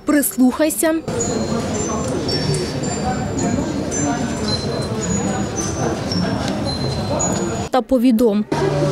Прислухайся. Та повідом.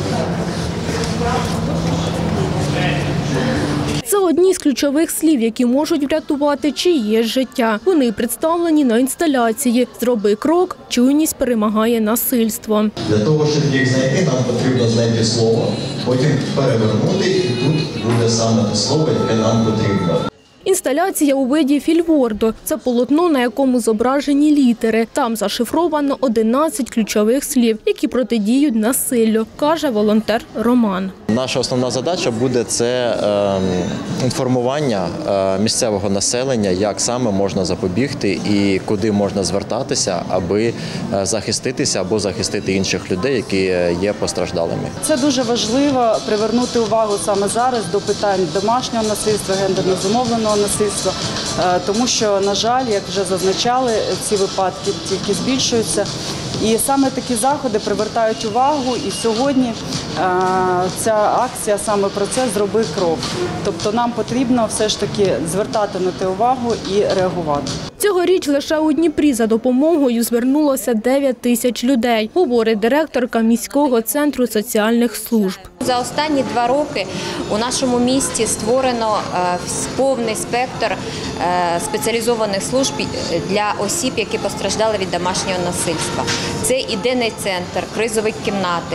Це одні з ключових слів, які можуть врятувати чиєсь життя. Вони представлені на інсталяції «Зроби крок, чуйність перемагає насильство». Для того, щоб їх знайти, нам потрібно знайти слово, потім перевернути, і тут буде саме те слово, яке нам потрібно. Інсталяція у виді фільворду – це полотно, на якому зображені літери. Там зашифровано 11 ключових слів, які протидіють насиллю, каже волонтер Роман. Наша основна задача буде це інформування місцевого населення, як саме можна запобігти і куди можна звертатися, аби захиститися або захистити інших людей, які є постраждалими. Це дуже важливо привернути увагу саме зараз до питань домашнього насильства, гендерно зумовленого насильства, тому що, на жаль, як вже зазначали, ці випадки тільки збільшуються. І саме такі заходи привертають увагу, і сьогодні ця акція саме про це «Зроби крок». Тобто нам потрібно все ж таки звертати на те увагу і реагувати. Цьогоріч лише у Дніпрі за допомогою звернулося 9 тисяч людей, говорить директорка міського центру соціальних служб. За останні 2 роки у нашому місті створено повний спектр спеціалізованих служб для осіб, які постраждали від домашнього насильства. Це і денний центр, кризові кімнати,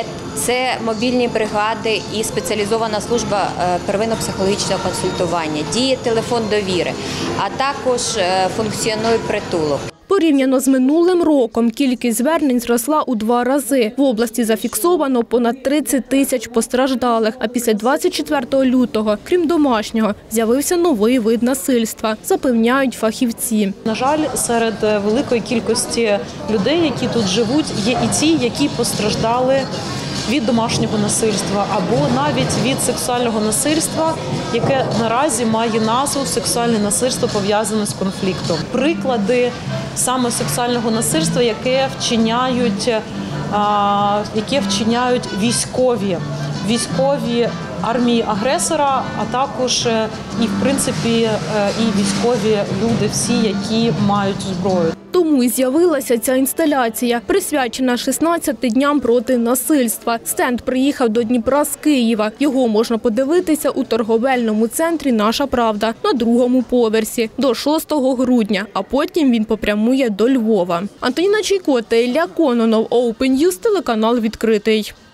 це мобільні бригади і спеціалізована служба первинно-психологічного консультування, діє телефон довіри, а також функціонує притулок. Порівняно з минулим роком кількість звернень зросла у 2 рази. В області зафіксовано понад 30 тисяч постраждалих. А після 24 лютого, крім домашнього, з'явився новий вид насильства, запевняють фахівці. На жаль, серед великої кількості людей, які тут живуть, є і ті, які постраждали від домашнього насильства або навіть від сексуального насильства, яке наразі має назву «сексуальне насильство пов'язане з конфліктом». Приклади саме сексуального насильства, яке вчиняють військові армії агресора, а також і, в принципі, і військові люди всі, які мають зброю. Тому і з'явилася ця інсталяція, присвячена 16 дням проти насильства. Стенд приїхав до Дніпра з Києва. Його можна подивитися у торговельному центрі «Наша правда» на 2-му поверсі до 6 грудня, а потім він попрямує до Львова. Антоніна Чайко та Ілля Кононов, Open News, телеканал «Відкритий».